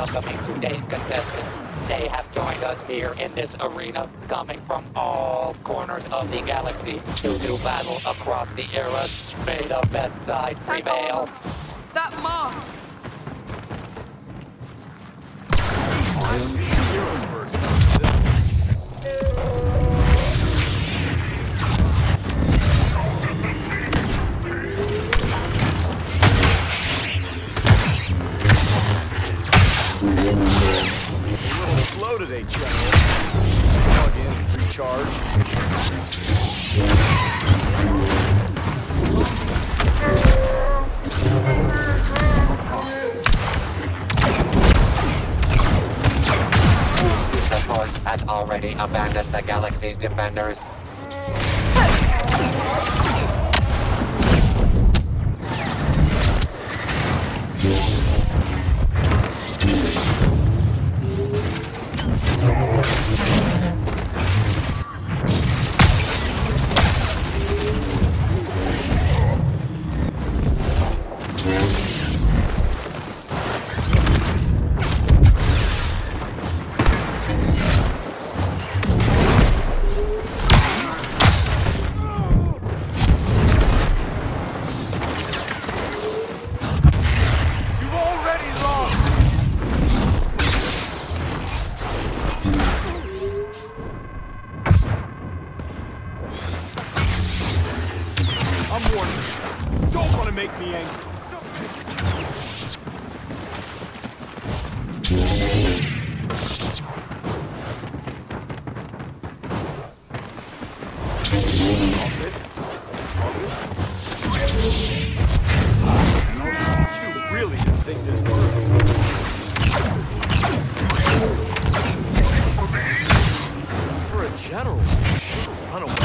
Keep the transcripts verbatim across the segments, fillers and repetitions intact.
welcoming today's contestants. They have joined us here in this arena, coming from all corners of the galaxy to do battle across the eras. May the best side prevail. That mask! I've seen heroes burst. A little slow today, General. Plug in, recharge. The Force has already abandoned the galaxy's defenders. I'm warning you. Don't want to make me angry. You really didn't think this through. For a general, you should have run away.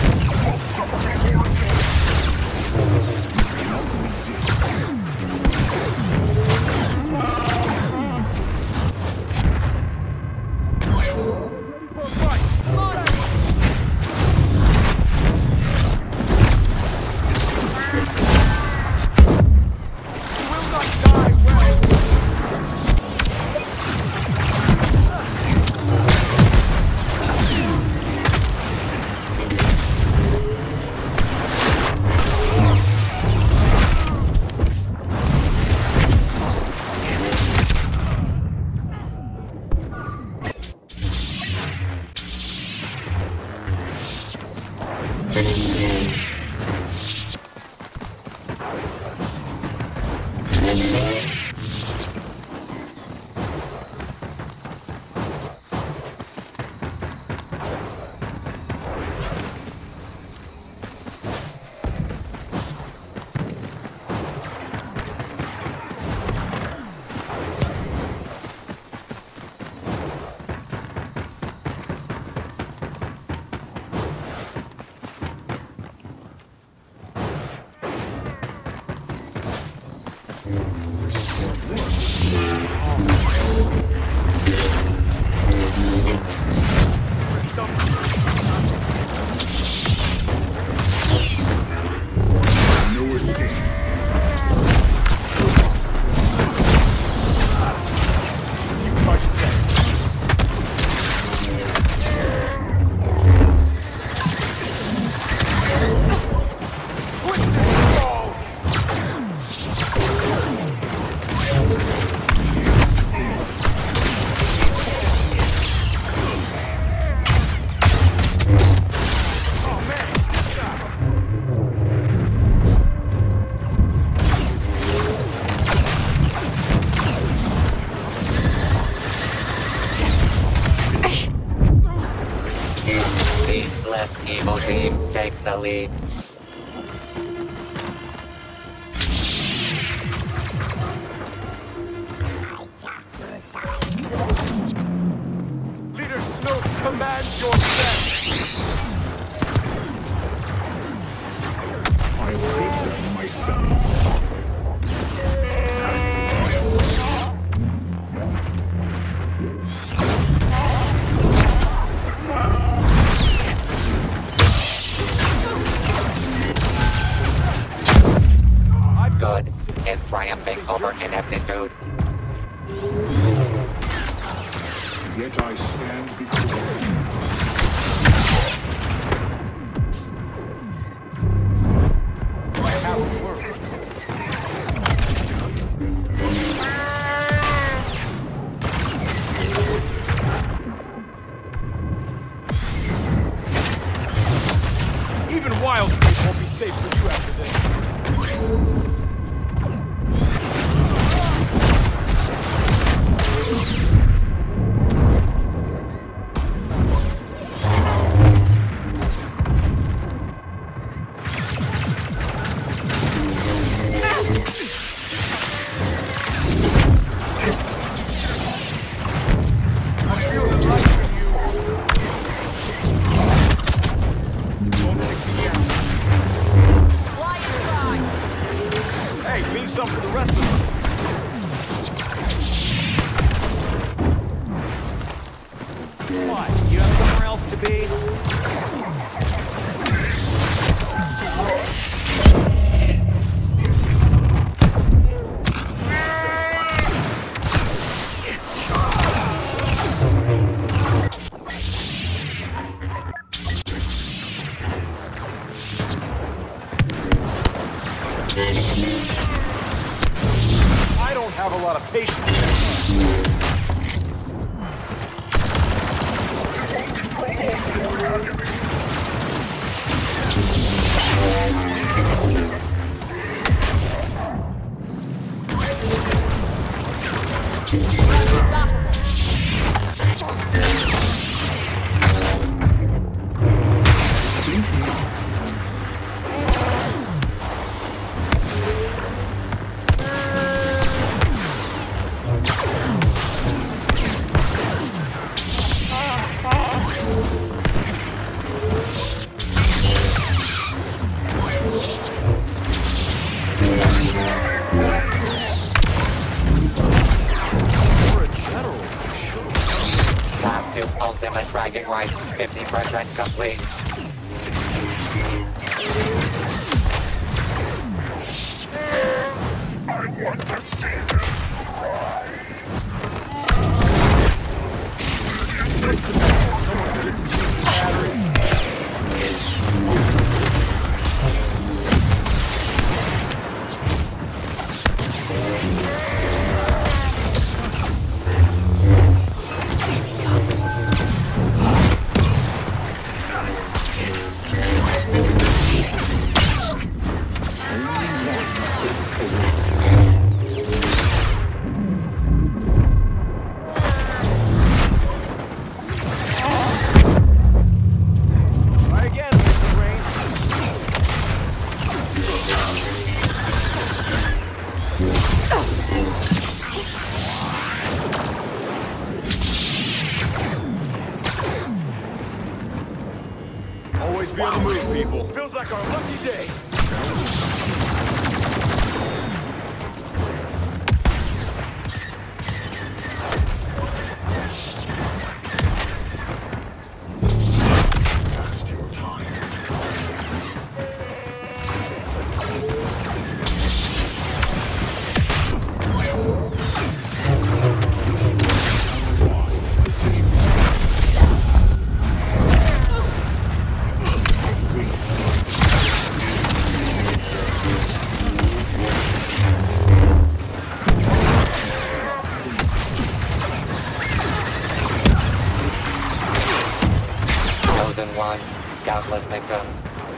Less evil team takes the lead. Leader Snoke commands your set. I hate them myself. Good is triumphing over ineptitude. Yet I stand before you. I have a word. Even wild space won't be safe for you after this. Some for the rest of us. What? You have somewhere else to be? I don't have a lot of patience. Ultimate bragging rights, fifty percent complete. I want to see them cry. What's the matter? Someone forget to change the battery? Always be on the move, people. Feels like our lucky day. One, countless victims.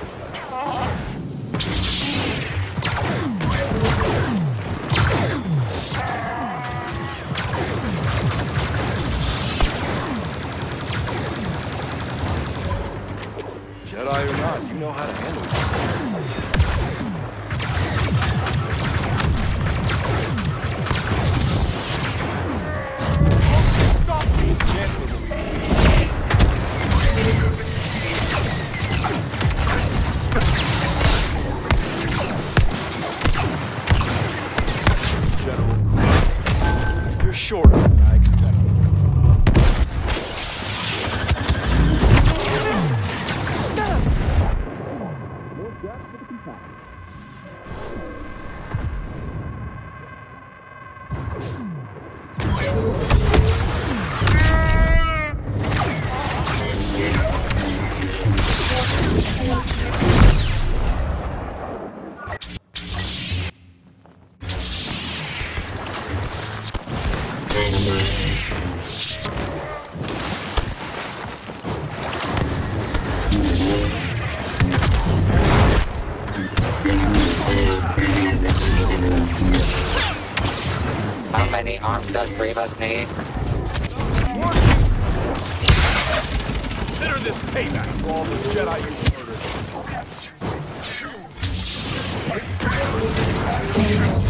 Jedi or not, you know how to handle it. Stop me! Chancellor. You're shorter than I expected. No death for the compassion. arms does Grievous need? Consider this payback for all the Jedi you murdered. Perhaps you will choose.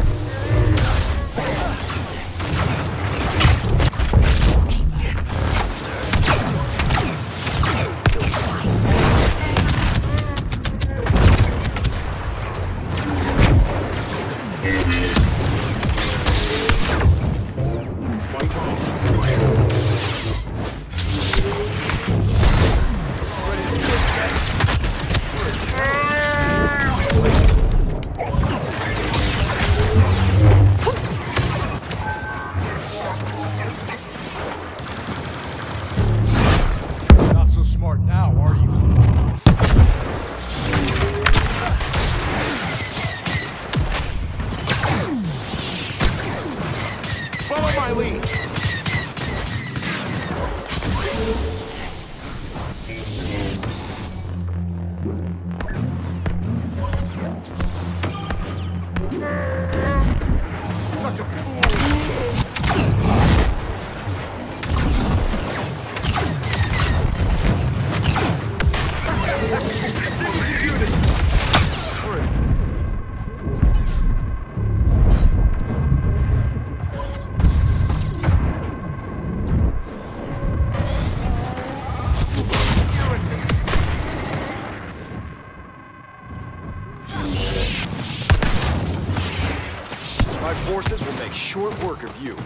Not so smart now, are you? Follow my lead. Such a fool. My forces will make short work of you.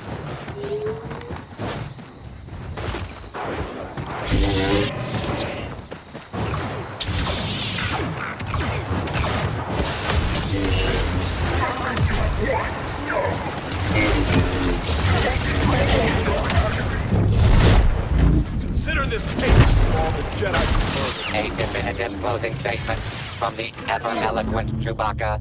Consider this payment for all the Jedi you murdered. A definitive closing statement from the ever-eloquent Chewbacca.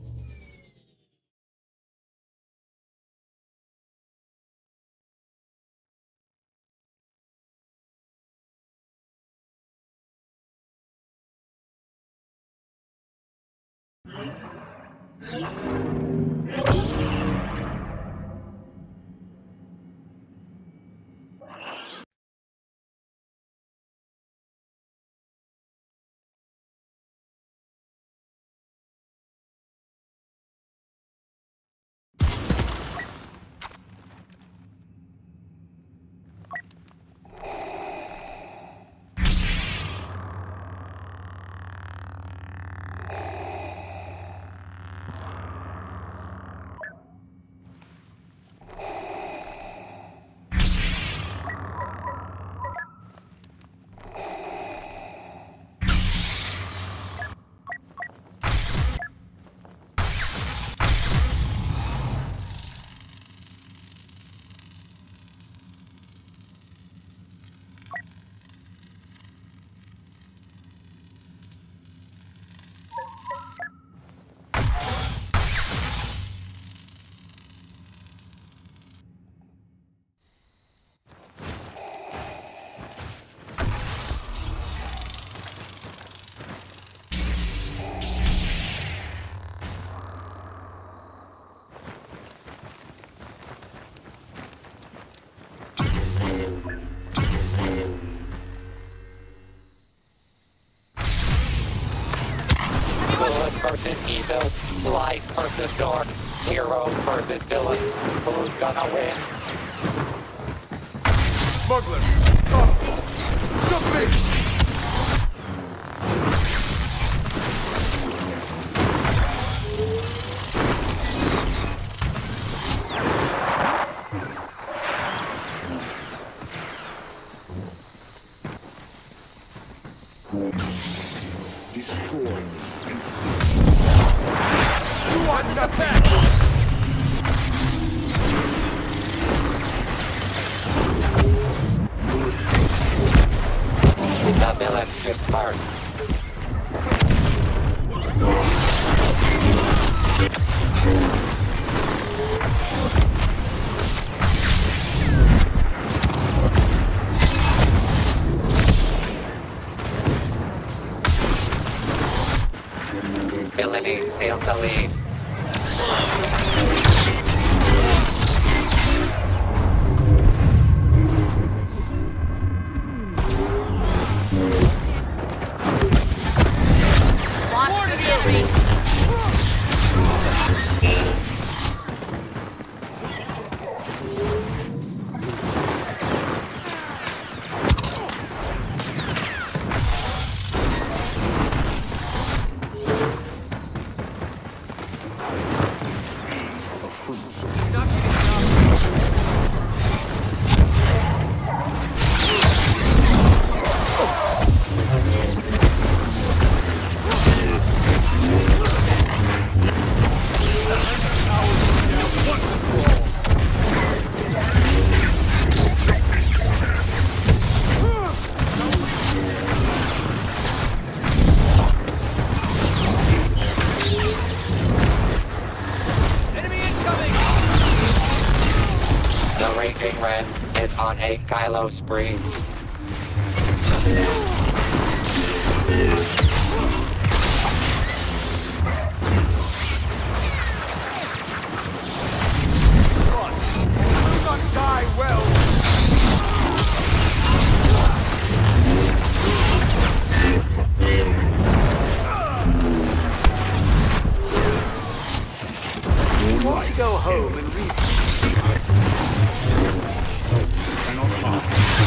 Good versus evil, light versus dark, heroes versus villains. Who's gonna win? Smuggler! Oh. Submit! Destroy and You want nothing! The villain should first. Villainy steals the lead. a Kylo spree. Do not die well. You want to go home and read. And on top.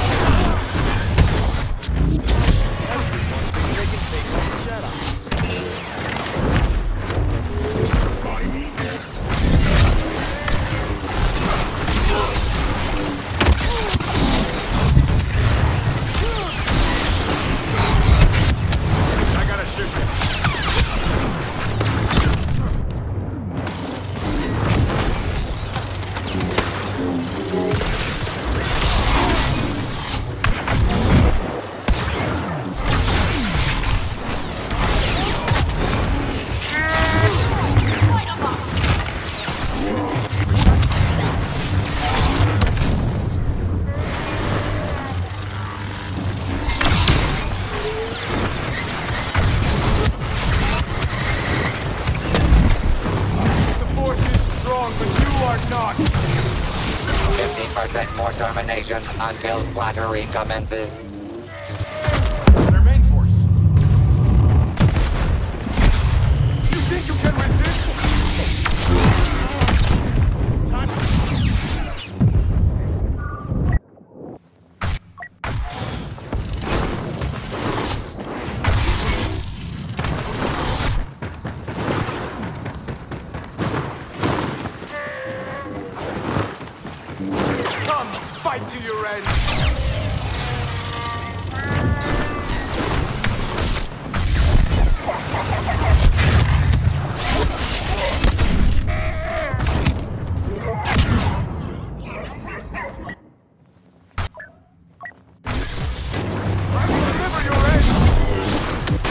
They can take on the Jedi. Find me. I gotta shoot him. The force is strong, but you are not. fifty percent more terminations until flattery commences. Their main force. You think you can resist? Time. Come, fight to your end. Deliver your end.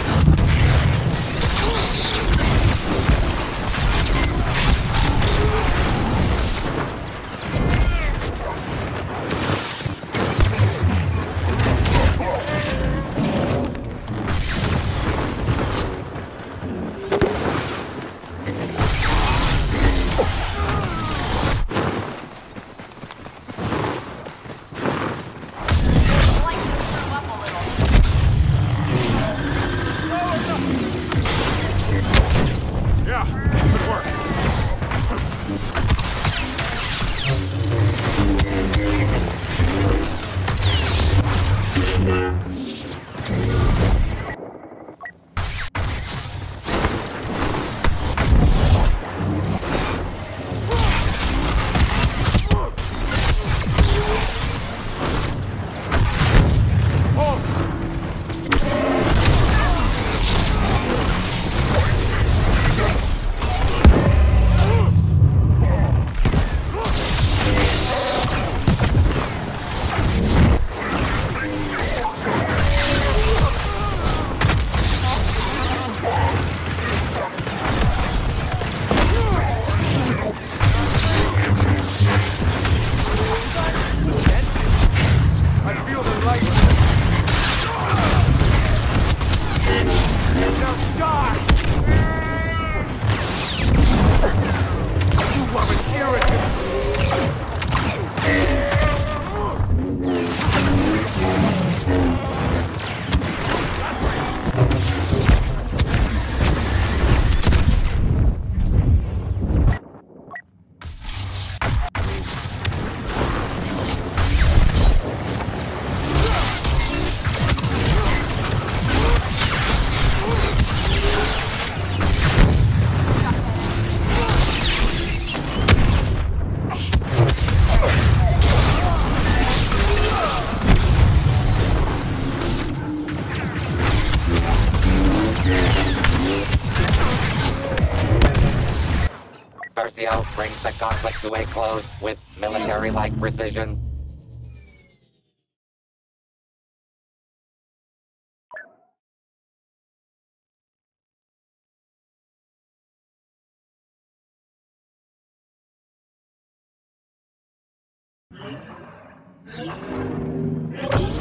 Yeah, good work. I feel the light. Now die! You are an irritant! Versio brings the conflict to a close with military-like precision. me.